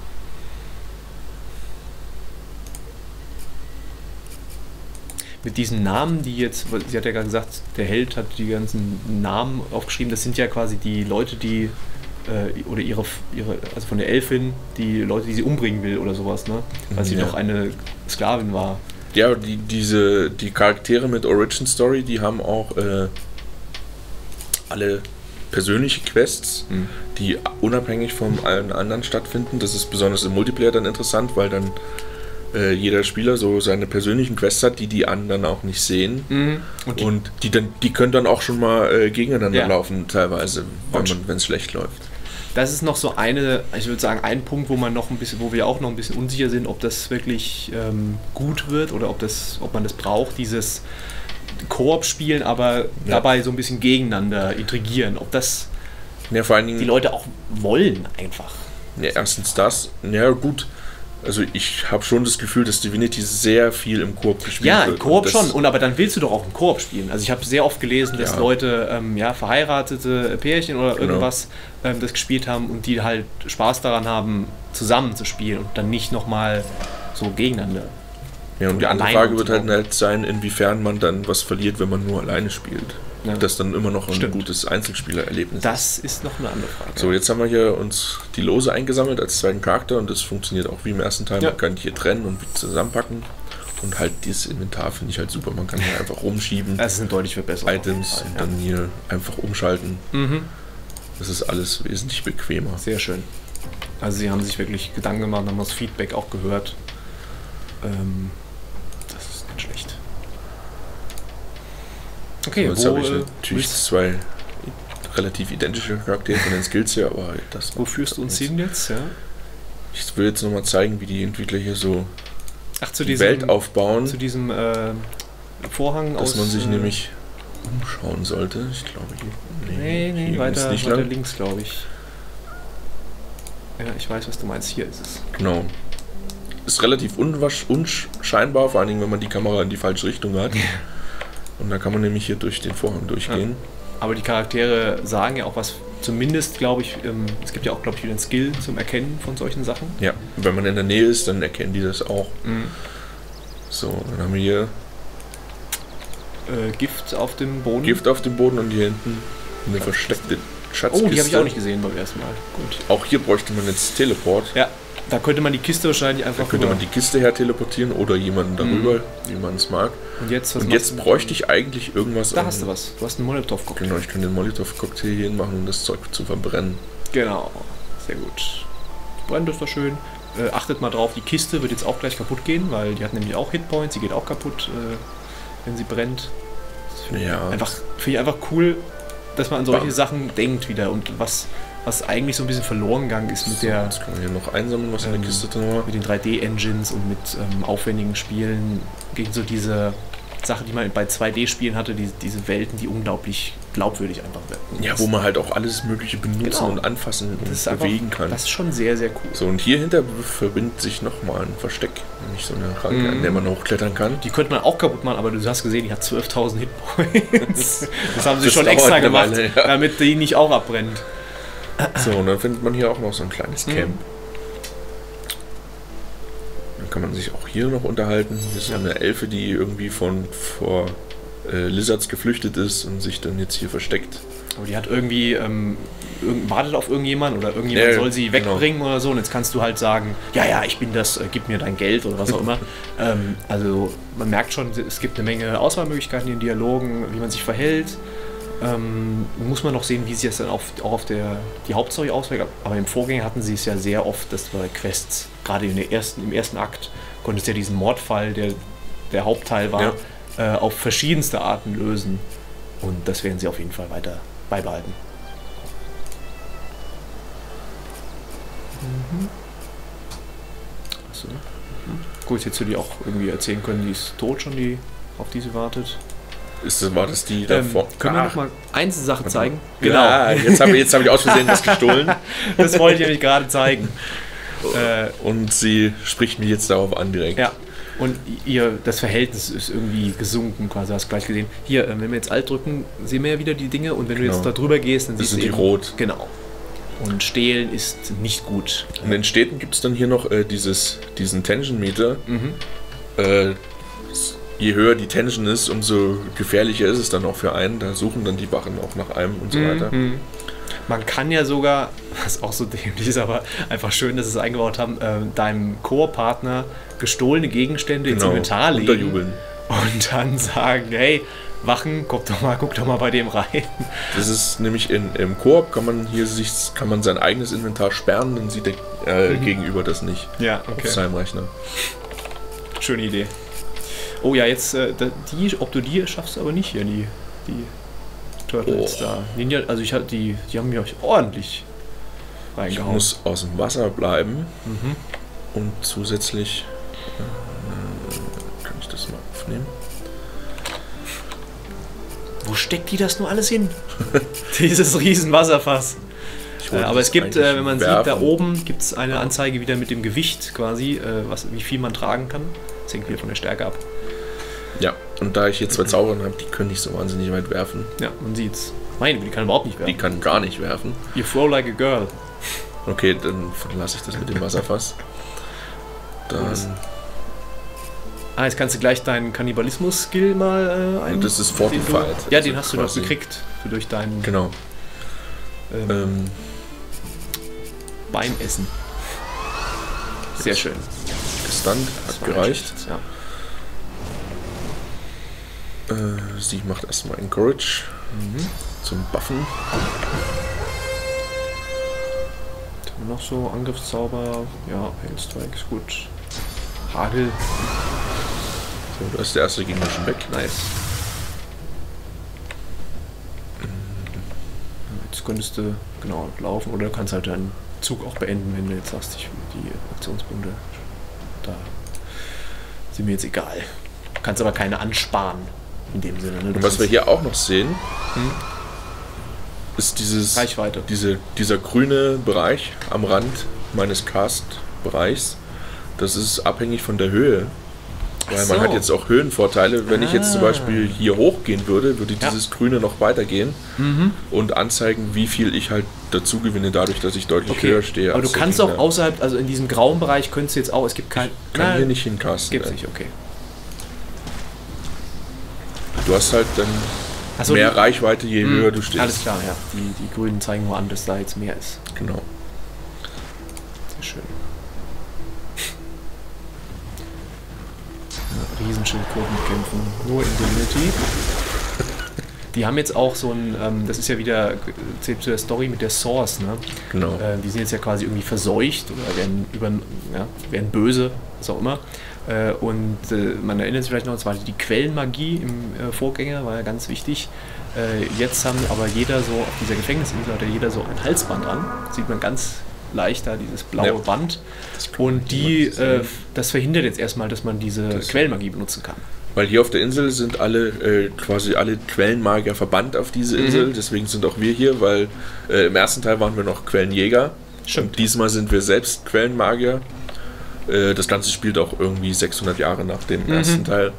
Mit diesen Namen, die jetzt, sie hat ja gerade gesagt, der Held hat die ganzen Namen aufgeschrieben, das sind ja quasi die Leute, die, äh, oder ihre, ihre, also von der Elfin, die Leute, die sie umbringen will oder sowas, ne? Weil sie Ja. doch eine Sklavin war. Ja, die, diese, die Charaktere mit Origin Story, die haben auch äh, alle persönliche Quests, Mhm. die unabhängig von allen anderen stattfinden. Das ist besonders im Multiplayer dann interessant, weil dann äh, jeder Spieler so seine persönlichen Quests hat, die die anderen auch nicht sehen. Mhm. Und, die, Und die, dann, die können dann auch schon mal äh, gegeneinander Ja. laufen, teilweise, wenn Und- man, wenn es schlecht läuft. das ist noch so eine, ich würde sagen, ein Punkt, wo man noch ein bisschen, wo wir auch noch ein bisschen unsicher sind, ob das wirklich ähm, gut wird oder ob das, ob man das braucht, dieses Koop-Spielen, aber Ja. dabei so ein bisschen gegeneinander intrigieren, ob das Ja, vor allen Dingen, die Leute auch wollen einfach. ja, erstens das, ja gut, also ich habe schon das Gefühl, dass Divinity sehr viel im Koop gespielt Ja, wird. im Koop Und das- schon, und aber dann willst du doch auch im Koop spielen. Also ich habe sehr oft gelesen, dass Ja. Leute, ähm, ja, verheiratete Pärchen oder Genau. irgendwas ähm, das gespielt haben und die halt Spaß daran haben, zusammen zu spielen und dann nicht nochmal so gegeneinander. Ja, und die oder andere alleine Frage wird halt umzubauen. nicht sein, inwiefern man dann was verliert, wenn man nur alleine spielt. Ja. Das dann immer noch ein Stimmt. gutes Einzelspielererlebnis ist. Das ist noch eine andere Frage. So, jetzt haben wir hier uns die Lose eingesammelt als zweiten Charakter und das funktioniert auch wie im ersten Teil. Ja. Man kann die hier trennen und wieder zusammenpacken. Und halt dieses Inventar finde ich halt super. Man kann hier einfach rumschieben, Das ist eine deutliche Verbesserung. Items und ja. dann hier einfach umschalten. Mhm. Das ist alles wesentlich bequemer. Sehr schön. Also sie haben sich wirklich Gedanken gemacht, haben das Feedback auch gehört. Ähm, das ist nicht schlecht. Okay, So, jetzt wo, habe ich äh, natürlich willst- zwei relativ identische Charaktere von den Skills her, aber das wo führst du uns jetzt. hin jetzt? Ja? Ich will jetzt nochmal zeigen, wie die Entwickler hier so Ach, zu die diesem, Welt aufbauen, zu diesem äh, Vorhang dass aus... man sich äh, nämlich umschauen sollte. Ich glaube hier. Nee, nee, hier weiter, geht's nicht weiter lang. links, glaube ich. Ja, ich weiß, was du meinst. Hier ist es. Genau. Ist relativ unwasch, unscheinbar, vor allen Dingen, wenn man die Kamera in die falsche Richtung hat. Und da kann man nämlich hier durch den Vorhang durchgehen. Aber die Charaktere sagen ja auch was, zumindest glaube ich, ähm, es gibt ja auch, glaube ich, wieder einen Skill zum Erkennen von solchen Sachen. Ja. Wenn man in der Nähe ist, dann erkennen die das auch. Mhm. So, dann haben wir hier Äh, Gift auf dem Boden. Gift auf dem Boden und hier hinten eine versteckte Schatzkiste. Oh, die habe ich auch nicht gesehen beim ersten Mal. Gut. Auch hier bräuchte man jetzt Teleport. Ja, da könnte man die Kiste wahrscheinlich Da einfach könnte rüber- man die Kiste her teleportieren oder jemanden darüber, wie man es mag. Und jetzt, was Und machst jetzt du? bräuchte ich eigentlich irgendwas. Da an- hast du was. Du hast einen Molotov-Cocktail. Genau, ich kann den Molotov-Cocktail hier hinmachen, um das Zeug zu verbrennen. Genau. Sehr gut. Brennt ist doch schön. Äh, achtet mal drauf, die Kiste wird jetzt auch gleich kaputt gehen, weil die hat nämlich auch Hitpoints. Sie geht auch kaputt, äh, wenn sie brennt. Das finde ich Ja. einfach, finde ich einfach cool, dass man an solche Bam. Sachen denkt wieder und was, was eigentlich so ein bisschen verloren gegangen ist mit der Jetzt kann man hier noch einsammeln, was in Ähm, der Kiste drin war. mit den drei D-Engines und mit ähm, aufwendigen Spielen gegen so diese Sache, die man bei zwei D-Spielen hatte, die, diese Welten, die unglaublich glaubwürdig einfach werden. Ja, wo man halt auch alles Mögliche benutzen Genau. und anfassen und das ist einfach, bewegen kann. Das ist schon sehr, sehr cool. So, und hier hinter verbindet sich nochmal ein Versteck, nämlich so eine Ranke, Mhm. an der man hochklettern kann. Die könnte man auch kaputt machen, aber du hast gesehen, die hat zwölftausend Hitpoints. Das haben sie Das schon dauert extra eine gemacht, Weile, ja. damit die nicht auch abbrennt. So, und dann findet man hier auch noch so ein kleines Mhm. Camp. Dann kann man sich auch hier noch unterhalten. Hier ist so Ja. eine Elfe, die irgendwie von vor äh, Lizards geflüchtet ist und sich dann jetzt hier versteckt. Aber die hat irgendwie, ähm, irgend, wartet auf irgendjemanden oder irgendjemand Ja, soll sie genau. wegbringen oder so. Und jetzt kannst du halt sagen, ja, ja, ich bin das, äh, gib mir dein Geld oder was auch immer. ähm, also man merkt schon, es gibt eine Menge Auswahlmöglichkeiten in den Dialogen, wie man sich verhält. Ähm, muss man noch sehen, wie sich das dann auf, auch auf der, die Hauptstory auswirkt. Aber im Vorgänger hatten sie es ja sehr oft, dass bei Quests, gerade in der ersten, im ersten Akt, konntest du ja diesen Mordfall, der der Hauptteil war, äh, auf verschiedenste Arten lösen. Und das werden sie auf jeden Fall weiter beibehalten. Mhm. Achso. Mhm. Gut, jetzt hätte die auch irgendwie erzählen können, die ist tot schon, die auf die sie wartet. Ist das, war das die Ähm, davor? können wir Ach, noch mal eine Sache zeigen? Genau. Jetzt habe jetzt hab ich aus Versehen was gestohlen. Das wollte ich nämlich gerade zeigen. Äh, Und sie spricht mich jetzt darauf an direkt. ja. Und ihr, das Verhältnis ist irgendwie gesunken, quasi, hast du gleich gesehen. Hier, äh, wenn wir jetzt Alt drücken, sehen wir ja wieder die Dinge. Und wenn Genau. du jetzt da drüber gehst, dann Das siehst sind du die eben, rot. Genau. Und Stehlen ist nicht gut. In den Städten gibt es dann hier noch äh, dieses, diesen Tension-Meter. Mhm. Äh, s- je höher die Tension ist, umso gefährlicher ist es dann auch für einen. Da suchen dann die Wachen auch nach einem und so weiter. Mhm. Man kann ja sogar, was auch so dämlich ist, aber einfach schön, dass sie es eingebaut haben, äh, deinem Koop-Partner gestohlene Gegenstände ins Genau, Inventar legen unterjubeln. und dann sagen, hey, Wachen, guck doch mal, guck doch mal bei dem rein. Das ist nämlich in, im Koop kann man hier sich kann man sein eigenes Inventar sperren, dann sieht der äh, Mhm. Gegenüber das nicht Ja, auf seinem Rechner. Schöne Idee. Oh ja, jetzt, äh, da- die, ob du die schaffst, aber nicht hier, die, die Turtles Oh. da. Ninja, also ich hab die, die haben mir euch ordentlich Ich reingehauen. muss aus dem Wasser bleiben Mhm. und zusätzlich äh, kann ich das mal aufnehmen. Wo steckt die das nur alles hin? Dieses riesen Wasserfass. Ich Äh, wollte aber es das gibt, eigentlich äh, wenn man sieht, da werfen. oben gibt es eine Anzeige wieder mit dem Gewicht quasi, äh, was, wie viel man tragen kann. Das hängt wieder von der Stärke ab. Ja, und da ich hier zwei Zauberer habe, die können nicht so wahnsinnig weit werfen. Ja, man sieht's. Meine, die kann überhaupt nicht Die werfen. kann gar nicht werfen. You throw like a girl. Okay, dann lasse ich das mit dem Wasserfass. Dann, Ah, jetzt kannst du gleich deinen Kannibalismus-Skill mal äh, ein... Und das ist den Fortified. du- Ja, den Also hast du doch quasi- gekriegt. Für durch dein genau. ähm, Ähm, Beinessen. Sehr schön. gestunt, Das hat war gereicht. nicht schlecht, Ja. Äh, sie macht erstmal Encourage Mhm. zum Buffen. Was haben wir noch so? Angriffszauber. Ja, Hailstrike ist gut. Hagel. So, da ist der erste Gegner schon weg. Nice. Jetzt könntest du genau laufen oder du kannst halt deinen Zug auch beenden, wenn du jetzt sagst, ich die Aktionspunkte da sind mir jetzt egal. Du kannst aber keine ansparen in dem Sinne. Ne? Du Und was wir kannst- hier auch noch sehen, Hm? ist dieses, Reichweite. diese, dieser grüne Bereich am Rand meines Cast-Bereichs. Das ist abhängig von der Höhe. Weil Ach man so. hat jetzt auch Höhenvorteile. Wenn ich jetzt zum Ah. Beispiel hier hochgehen würde, würde Ja. dieses Grüne noch weitergehen Mhm. und anzeigen, wie viel ich halt dazu gewinne, dadurch, dass ich deutlich Okay. höher stehe. Aber du als der kannst auch Gegner. außerhalb, also in diesem grauen Bereich könntest du jetzt auch, es gibt kein... Kann Nein, hier nicht hincasten. Gibt's ne? nicht, okay. Du hast halt dann Ach so, mehr die- Reichweite, je Hm, höher du stehst. Alles klar, ja. Die, die Grünen zeigen nur an, dass da jetzt mehr ist. Genau. Sehr schön. Ja, Riesenschildkröten kämpfen nur in Divinity. Die haben jetzt auch so ein, ähm, das ist ja wieder, zählt zu der Story mit der Source, ne? Genau. Äh, die sind jetzt ja quasi irgendwie verseucht oder werden, über, ja, werden böse, was auch immer. Äh, und äh, man erinnert sich vielleicht noch, es war die Quellenmagie im äh, Vorgänger, war ja ganz wichtig. Äh, jetzt haben aber jeder so, auf dieser Gefängnisinsel hat ja jeder so ein Halsband an. Sieht man ganz leicht da, dieses blaue Ja. Band. Das kann man Und die, nicht sehen. äh, das verhindert jetzt erstmal, dass man diese Das- Quellenmagie benutzen kann. Weil hier auf der Insel sind alle, äh, quasi alle Quellenmagier verbannt auf diese Insel. Mhm. Deswegen sind auch wir hier, weil äh, im ersten Teil waren wir noch Quellenjäger. Stimmt. Und diesmal sind wir selbst Quellenmagier. Äh, das Ganze spielt auch irgendwie sechshundert Jahre nach dem Mhm. ersten Teil.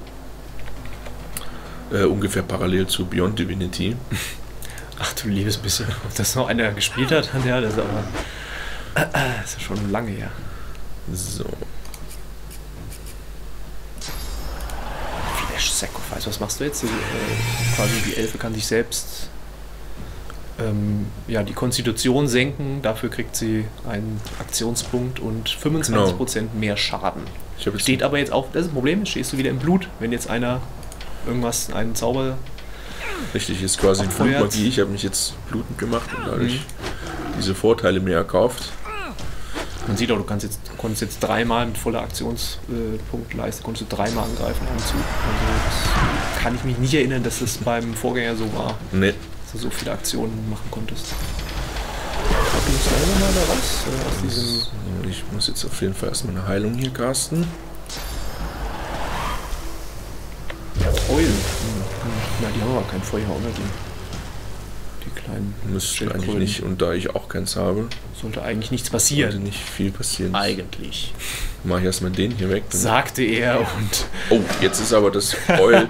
Äh, ungefähr parallel zu Beyond Divinity. Ach du liebes bisschen, ob das noch einer gespielt hat, ja, das ist aber das ist schon lange her. So. Flash Sacrifice, was machst du jetzt? Die, äh, quasi die Elfe kann sich selbst ähm, ja, die Konstitution senken, dafür kriegt sie einen Aktionspunkt und fünfundzwanzig Prozent mehr Schaden. Ich habe jetzt Steht aber jetzt auch, das ist ein Problem, stehst du wieder im Blut, wenn jetzt einer irgendwas, einen Zauber... richtig, ist quasi Abfeuert. Blutmagie. Ich habe mich jetzt blutend gemacht und dadurch Mhm. diese Vorteile mir erkauft. Man sieht auch, du kannst jetzt, konntest jetzt dreimal mit voller Aktionspunktleiste, konntest du dreimal angreifen am Zug. Also das kann ich mich nicht erinnern, dass es beim Vorgänger so war, Ne, dass du so viele Aktionen machen konntest. Du musst selber mal da raus äh, aus diesem... ich muss jetzt auf jeden Fall erstmal eine Heilung hier casten. Oil. Hm, hm. Na, die haben aber kein Feuer, oder? Die, die kleinen. Müsste eigentlich nicht, und da ich auch keins habe, sollte eigentlich nichts passieren. Sollte nicht viel passieren. Eigentlich. Mach ich erstmal den hier weg. Sagte er und. Oh, jetzt ist aber das Oil.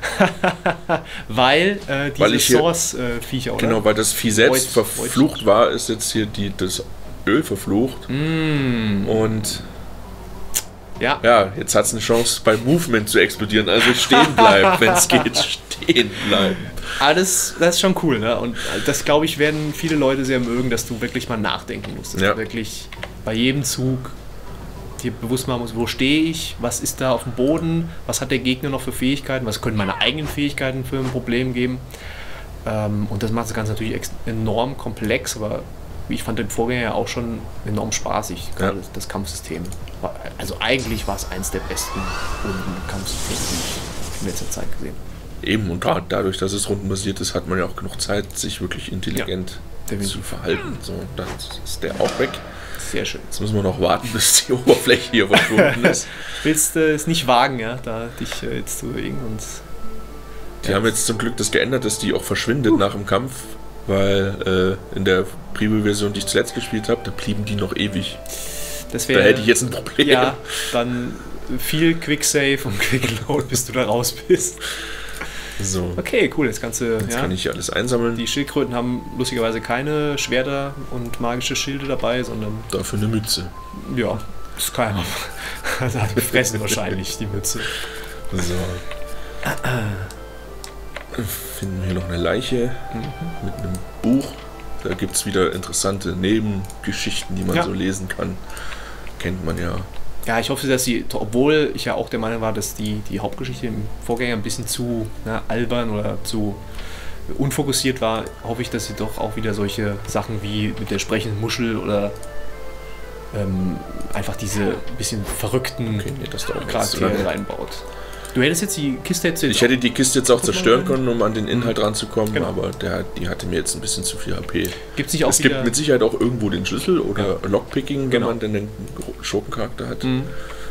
weil äh, diese Source-Viecher, äh, oder? Genau, weil das Vieh selbst Void, verflucht Void. war, ist jetzt hier die, das Öl verflucht. Mm. Und. Ja. ja, jetzt hat es eine Chance, beim Movement zu explodieren. Also stehen bleiben, wenn es geht. Stehen bleiben. Aber das, das ist schon cool, ne? Und das, glaube ich, werden viele Leute sehr mögen, dass du wirklich mal nachdenken musst. Dass ja. du wirklich bei jedem Zug dir bewusst machen musst, wo stehe ich, was ist da auf dem Boden, was hat der Gegner noch für Fähigkeiten, was können meine eigenen Fähigkeiten für ein Problem geben. Ähm, und das macht das Ganze natürlich enorm komplex, aber ich fand den Vorgänger ja auch schon enorm spaßig, gerade ja. das Kampfsystem. Also eigentlich war es eins der besten Rundenkampfsysteme, die ich in letzter Zeit gesehen habe. Eben, und da, dadurch, dass es rundenbasiert ist, hat man ja auch genug Zeit, sich wirklich intelligent ja, zu verhalten. So, dann ist der auch weg. Sehr schön. Jetzt müssen wir noch warten, bis die Oberfläche hier verschwunden ist. Willst du äh, es nicht wagen, ja, da dich äh, jetzt zu bewegen? Und, die ja. haben jetzt zum Glück das geändert, dass die auch verschwindet uh. nach dem Kampf. Weil äh, in der Preview-Version, die ich zuletzt gespielt habe, da blieben die noch ewig. Das wär, da hätte ich jetzt ein Problem. Ja, dann viel Quicksave und Quickload, bis du da raus bist. So. Okay, cool. Jetzt kannst du. Jetzt ja, kann ich alles einsammeln. Die Schildkröten haben lustigerweise keine Schwerter und magische Schilde dabei, sondern. Dafür eine Mütze. Ja, das kann ja. Also hat gefressen wahrscheinlich, die Mütze. So. Finden wir hier noch eine Leiche mhm. mit einem Buch. Da gibt es wieder interessante Nebengeschichten, die man ja. so lesen kann. Kennt man ja. Ja, ich hoffe, dass sie, obwohl ich ja auch der Meinung war, dass die, die Hauptgeschichte im Vorgänger ein bisschen zu na, albern oder zu unfokussiert war, hoffe ich, dass sie doch auch wieder solche Sachen wie mit der sprechenden Muschel oder ähm, einfach diese bisschen verrückten okay, nee, das Charaktere reinbaut. Du hättest jetzt die Kiste jetzt Ich hätte die Kiste jetzt auch zerstören können, um an den Inhalt ranzukommen, genau. aber der, die hatte mir jetzt ein bisschen zu viel H P. Gibt's nicht auch es gibt mit Sicherheit auch irgendwo den Schlüssel oder ja. Lockpicking, wenn genau. man denn den Schurkencharakter hat. Mhm.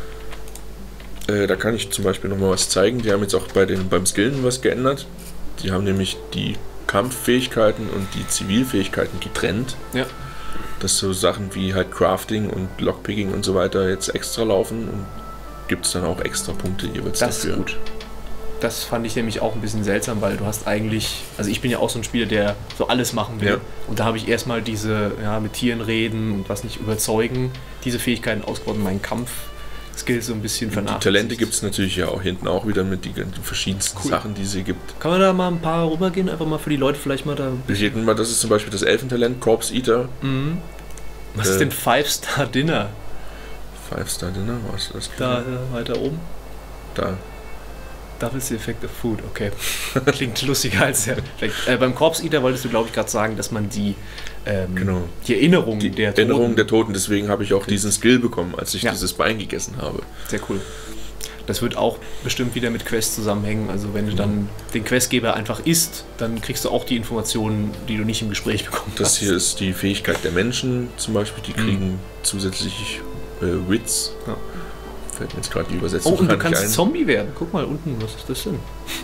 Äh, da kann ich zum Beispiel nochmal was zeigen. Die haben jetzt auch bei den, beim Skillen was geändert. Die haben nämlich die Kampffähigkeiten und die Zivilfähigkeiten getrennt. Ja. Dass so Sachen wie halt Crafting und Lockpicking und so weiter jetzt extra laufen und gibt es dann auch extra Punkte jeweils das dafür. Ist gut. Das fand ich nämlich auch ein bisschen seltsam, weil du hast eigentlich, also ich bin ja auch so ein Spieler, der so alles machen will. Ja. Und da habe ich erstmal diese, ja, mit Tieren reden und was nicht überzeugen, diese Fähigkeiten ausgebaut und meinen Kampf-Skills so ein bisschen vernachlässigt. Die Talente gibt es natürlich ja auch hinten auch wieder mit den verschiedensten cool. Sachen, die sie gibt. Kann man da mal ein paar rübergehen, einfach mal für die Leute vielleicht mal da... Das ist zum Beispiel das Elfentalent, Corpse Eater. Mhm. Was äh, ist denn Five-Star Dinner? Five-Star Dinner, was ist das? Da, da, weiter oben. Da. Doubles the effect of food, okay. Klingt lustiger als der Effekt. Äh, beim Corpse Eater wolltest du, glaube ich, gerade sagen, dass man die, ähm, genau. die Erinnerung die der Toten... Erinnerung der Toten, deswegen habe ich auch okay. diesen Skill bekommen, als ich ja. dieses Bein gegessen habe. Sehr cool. Das wird auch bestimmt wieder mit Quests zusammenhängen. Also wenn du dann den Questgeber einfach isst, dann kriegst du auch die Informationen, die du nicht im Gespräch bekommen das hast. Das hier ist die Fähigkeit der Menschen zum Beispiel, die kriegen mhm. zusätzlich äh, Wits. Ja. Fällt mir jetzt gerade die Übersetzung Oh, und du nicht kannst ein. Zombie werden. Guck mal unten, was ist das denn?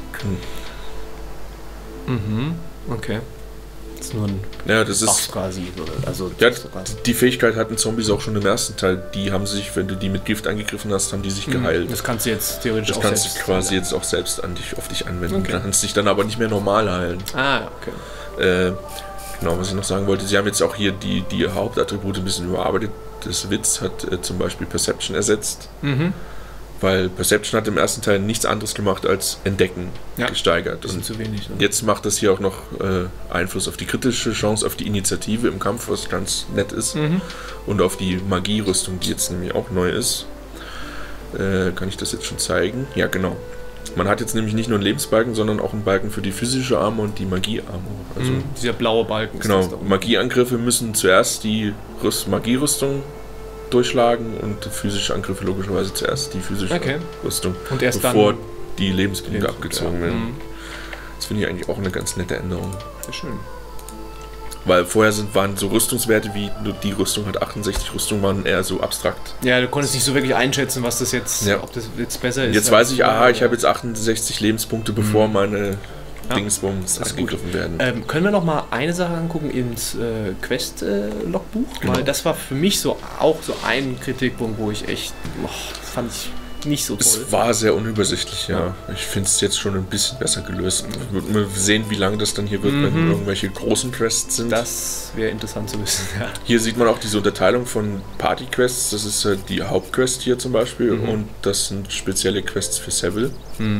Hm. Mhm, okay. Das ist nur ein ja, das Buff ist quasi. Also ja, die Fähigkeit hatten Zombies auch schon im ersten Teil. Die haben sich, wenn du die mit Gift angegriffen hast, haben die sich geheilt. Das kannst du jetzt theoretisch das auch kannst selbst du quasi lernen. jetzt auch selbst an dich, auf dich anwenden. Okay. Du kannst dich dann aber nicht mehr normal heilen. Ah, okay. Äh, genau, was ich noch sagen wollte, sie haben jetzt auch hier die, die Hauptattribute ein bisschen überarbeitet. Das Witz hat äh, zum Beispiel Perception ersetzt. Mhm. Weil Perception hat im ersten Teil nichts anderes gemacht als Entdecken ja, gesteigert. Und zu wenig, ne? Jetzt macht das hier auch noch äh, Einfluss auf die kritische Chance, auf die Initiative im Kampf, was ganz nett ist. Mhm. Und auf die Magierüstung, die jetzt nämlich auch neu ist. Äh, kann ich das jetzt schon zeigen? Ja, genau. Man hat jetzt nämlich nicht nur einen Lebensbalken, sondern auch einen Balken für die physische Armor und die Magie-Armor. Also, mhm, dieser blaue Balken. Genau, ist das da Magieangriffe müssen zuerst die Rüst- Magierüstung durchschlagen und physische Angriffe logischerweise zuerst die physische okay. Rüstung, und erst bevor dann die Lebenspunkte Lebenspunkte, abgezogen ja. werden. Mhm. Das finde ich eigentlich auch eine ganz nette Änderung. Sehr schön. Weil vorher sind, waren so Rüstungswerte wie nur die Rüstung hat achtundsechzig, Rüstung waren eher so abstrakt. Ja, du konntest nicht so wirklich einschätzen, was das jetzt, ja. ob das jetzt besser ist. Jetzt weiß ich, aha, ich habe jetzt achtundsechzig Lebenspunkte, bevor mhm. meine ja. Dingsbums angegriffen werden. Ähm, können wir noch mal eine Sache angucken ins äh, Quest-Logbuch? Äh, genau. Weil das war für mich so auch so ein Kritikpunkt, wo ich echt, boah, das fand ich nicht so toll. Es war sehr unübersichtlich, ja. ja. Ich finde es jetzt schon ein bisschen besser gelöst. Mhm. Wir sehen, wie lange das dann hier wird, mhm. wenn irgendwelche großen Quests sind. Das wäre interessant zu wissen, ja. Hier sieht man auch diese Unterteilung von Party-Quests. Das ist äh, die Hauptquest hier zum Beispiel mhm. und das sind spezielle Quests für Seville. Mhm.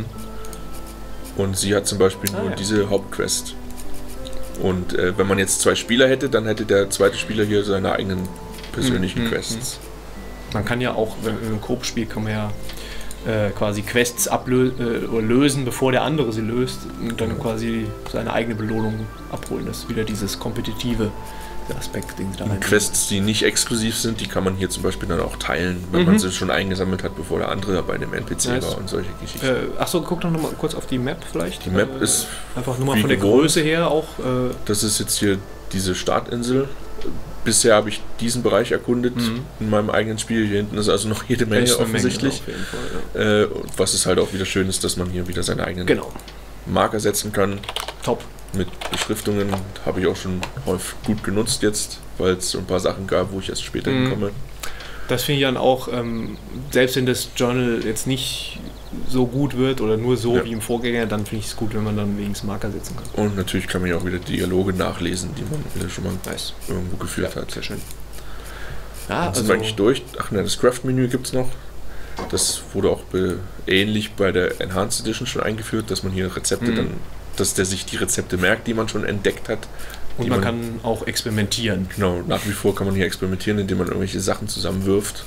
Und sie hat zum Beispiel ah, nur ja. diese Hauptquest. Und äh, wenn man jetzt zwei Spieler hätte, dann hätte der zweite Spieler hier seine eigenen persönlichen mhm. Quests. Man kann ja auch, wenn man im Coop spielt, kann man ja äh, quasi Quests ablösen, bevor der andere sie löst und dann quasi seine eigene Belohnung abholen. Das ist wieder dieses kompetitive Aspekt, den sie da rein. Quests, die nicht exklusiv sind, die kann man hier zum Beispiel dann auch teilen, wenn mhm. man sie schon eingesammelt hat, bevor der andere bei dem N P C nice. war und solche Geschichten. Äh, Achso, guck doch nochmal kurz auf die Map vielleicht. Die Map äh, ist einfach nur mal von der gewohnt. Größe her auch. Äh das ist jetzt hier diese Startinsel. Bisher habe ich diesen Bereich erkundet mhm. in meinem eigenen Spiel. Hier hinten ist also noch jede Menge eine offensichtlich. Menge, auf jeden Fall, ja. äh, was es halt auch wieder schön ist, dass man hier wieder seine eigenen genau. Marker setzen kann. Top. Mit Beschriftungen habe ich auch schon häufig gut genutzt jetzt, weil es so ein paar Sachen gab, wo ich erst später mhm. hinkomme. Das finde ich dann auch, ähm, selbst wenn das Journal jetzt nicht so gut wird oder nur so ja. wie im Vorgänger, dann finde ich es gut, wenn man dann wenigstens Marker setzen kann. Und natürlich kann man ja auch wieder Dialoge nachlesen, die man wieder schon mal nice. irgendwo geführt ja, hat. Sehr schön. Ja, Dann also sind wir eigentlich durch. Ach ne, das Craft-Menü gibt es noch. Das wurde auch be- ähnlich bei der Enhanced Edition schon eingeführt, dass man hier Rezepte mhm. dann, dass der sich die Rezepte merkt, die man schon entdeckt hat. Und man, man kann auch experimentieren. Genau, nach wie vor kann man hier experimentieren, indem man irgendwelche Sachen zusammenwirft.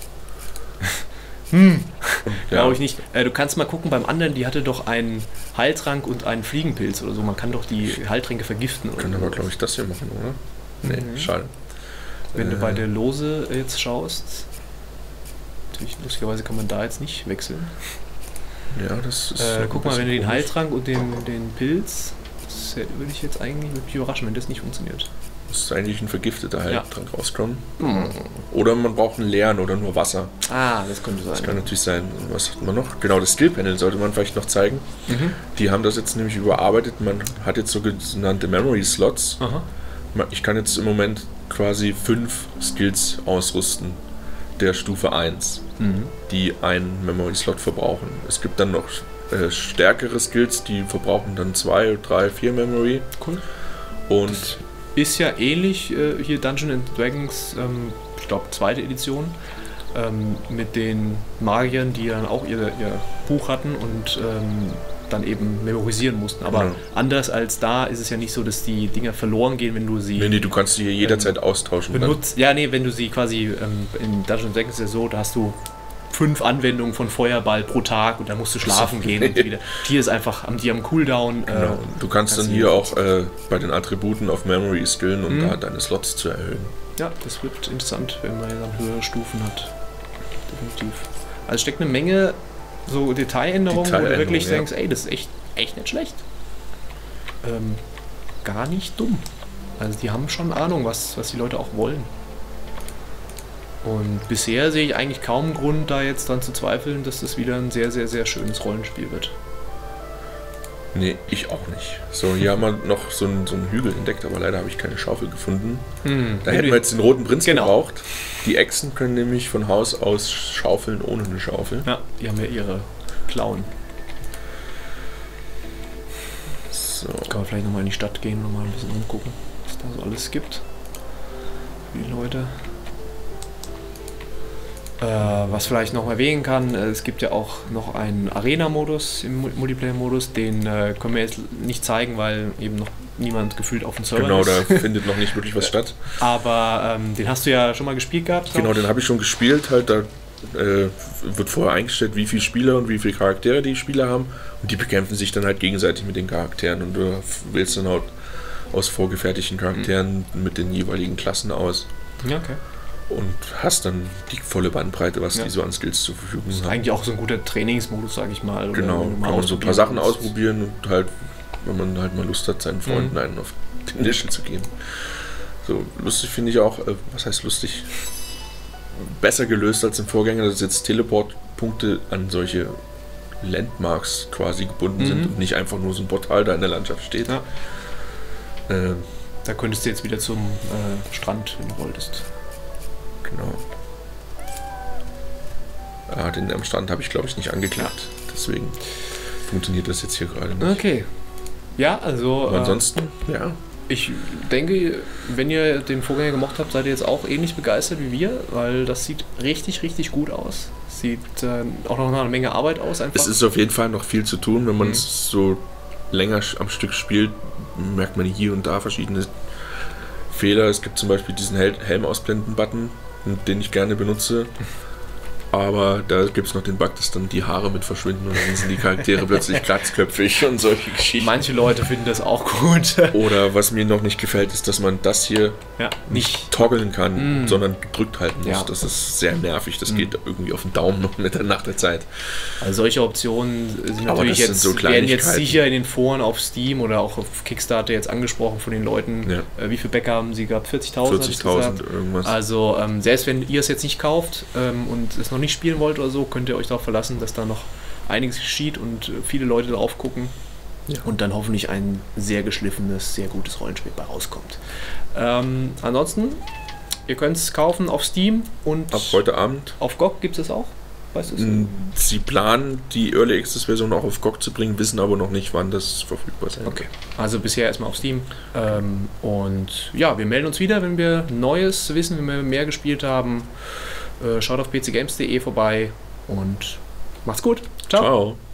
Hm, ja. Glaube ich nicht. Äh, du kannst mal gucken, beim anderen, die hatte doch einen Heiltrank und einen Fliegenpilz oder so. Man kann doch die Heiltränke vergiften. Können aber, glaube ich, das hier machen, oder? Nee, mhm. schade. Wenn äh. du bei der Lose jetzt schaust, natürlich, lustigerweise kann man da jetzt nicht wechseln. Ja, das ist. Äh, guck mal, wenn du den Heiltrank und den, den Pilz, das würde ich jetzt eigentlich wirklich überraschen, wenn das nicht funktioniert. Das ist eigentlich ein vergifteter Heiltrank ja. rauskommen. Mhm. Oder man braucht einen leeren oder nur Wasser. Ah, das könnte sein. Das kann natürlich sein. Und was hat man noch? Genau, das Skill-Panel sollte man vielleicht noch zeigen. Mhm. Die haben das jetzt nämlich überarbeitet. Man hat jetzt sogenannte Memory-Slots. Aha. Ich kann jetzt im Moment quasi fünf Skills ausrüsten der Stufe eins, mhm. die einen Memory-Slot verbrauchen. Es gibt dann noch äh, stärkere Skills, die verbrauchen dann zwei, drei, vier Memory. Cool. Und das ist ja ähnlich äh, hier Dungeons and Dragons, ähm, ich glaube zweite Edition, ähm, mit den Magiern, die dann auch ihr, ihr Buch hatten und ähm, dann eben memorisieren mussten. Aber ja. anders als da ist es ja nicht so, dass die Dinger verloren gehen, wenn du sie... Nee, nee, du kannst sie jederzeit ähm, austauschen. Benutzt. Ja, nee, wenn du sie quasi ähm, in Dungeons and Dragons ist ja so, da hast du fünf Anwendungen von Feuerball pro Tag und dann musst du schlafen so. gehen und wieder. Hier ist einfach, die haben Cooldown. Genau. Äh, du kannst dann hier auch äh, bei den Attributen auf Memory skillen, um mhm. da deine Slots zu erhöhen. Ja, das wird interessant, wenn man dann höhere Stufen hat. Definitiv. Also steckt eine Menge so Detailänderungen, Detailänderung, wo du wirklich ja. denkst, ey, das ist echt, echt nicht schlecht. Ähm, gar nicht dumm. Also die haben schon Ahnung, was, was die Leute auch wollen. Und bisher sehe ich eigentlich kaum einen Grund, da jetzt dran zu zweifeln, dass das wieder ein sehr, sehr, sehr schönes Rollenspiel wird. Nee, ich auch nicht. So, hier haben wir noch so einen, so einen Hügel entdeckt, aber leider habe ich keine Schaufel gefunden. Hm, da hätten wir jetzt den roten Prinz genau. gebraucht. Die Echsen können nämlich von Haus aus schaufeln ohne eine Schaufel. Ja, die haben ja ihre Klauen. So. Kann man vielleicht nochmal in die Stadt gehen und mal ein bisschen umgucken, was da so alles gibt. Für die Leute. Äh, was vielleicht noch erwähnen kann, äh, es gibt ja auch noch einen Arena-Modus im Multiplayer-Modus, den äh, können wir jetzt nicht zeigen, weil eben noch niemand gefühlt auf dem Server genau, ist. Genau, da findet noch nicht wirklich was statt. Aber ähm, den hast du ja schon mal gespielt gehabt? Genau, den habe ich schon gespielt, halt da äh, wird vorher eingestellt, wie viele Spieler und wie viele Charaktere die Spieler haben und die bekämpfen sich dann halt gegenseitig mit den Charakteren und du wählst dann halt aus vorgefertigten Charakteren mhm. mit den jeweiligen Klassen aus. Ja, okay. Und hast dann die volle Bandbreite, was ja. die so an Skills zur Verfügung haben. Das ist haben. Eigentlich auch so ein guter Trainingsmodus, sage ich mal. Oder genau, kann man so ein paar Sachen ausprobieren und halt, wenn man halt mal Lust hat, seinen Freunden mhm. einen auf den Nischel zu geben. So, lustig finde ich auch, äh, was heißt lustig? Besser gelöst als im Vorgänger, dass jetzt Teleportpunkte an solche Landmarks quasi gebunden Mhm. sind und nicht einfach nur so ein Portal da in der Landschaft steht. Ja. Ähm, Da könntest du jetzt wieder zum äh, Strand, wenn du wolltest. genau. Ah, den am Strand habe ich, glaube ich, nicht angeklickt. Deswegen funktioniert das jetzt hier gerade nicht. Okay. Ja, also Aber äh, ansonsten, ja. ich denke, wenn ihr den Vorgänger gemocht habt, seid ihr jetzt auch ähnlich begeistert wie wir, weil das sieht richtig, richtig gut aus. Sieht äh, auch noch nach einer Menge Arbeit aus. Einfach. Es ist auf jeden Fall noch viel zu tun. Wenn man Mhm. es so länger am Stück spielt, merkt man hier und da verschiedene Fehler. Es gibt zum Beispiel diesen Hel Helm ausblenden-Button, den ich gerne benutze. Aber da gibt es noch den Bug, dass dann die Haare mit verschwinden und dann sind die Charaktere plötzlich glatzköpfig und solche Geschichten. Manche Leute finden das auch gut. Oder was mir noch nicht gefällt, ist, dass man das hier Ja, nicht toggeln kann, Mm. sondern gedrückt halten muss. Ja. Das ist sehr nervig. Das Mm. geht irgendwie auf den Daumen noch mit der, nach der Zeit. Also solche Optionen sind Aber natürlich das sind jetzt, so werden jetzt Kleinigkeiten. sicher in den Foren auf Steam oder auch auf Kickstarter jetzt angesprochen von den Leuten. Ja. Äh, wie viele Bäcker haben sie gehabt? vierzigtausend? hatte ich vierzigtausend gesagt. irgendwas. Also ähm, selbst wenn ihr es jetzt nicht kauft ähm, und es noch nicht spielen wollt oder so, könnt ihr euch darauf verlassen, dass da noch einiges geschieht und äh, viele Leute drauf gucken. Ja. Und dann hoffentlich ein sehr geschliffenes, sehr gutes Rollenspiel bei rauskommt. Ähm, ansonsten, ihr könnt es kaufen auf Steam und Ab heute Abend. auf G O G gibt es das auch? Weißt du es? m, Sie planen, die Early Access Version auch auf G O G zu bringen, wissen aber noch nicht, wann das verfügbar sein wird. Okay, also bisher erstmal auf Steam. Ähm, und ja, wir melden uns wieder, wenn wir Neues wissen, wenn wir mehr gespielt haben. Äh, schaut auf p c games punkt d e vorbei und macht's gut. Ciao. Ciao.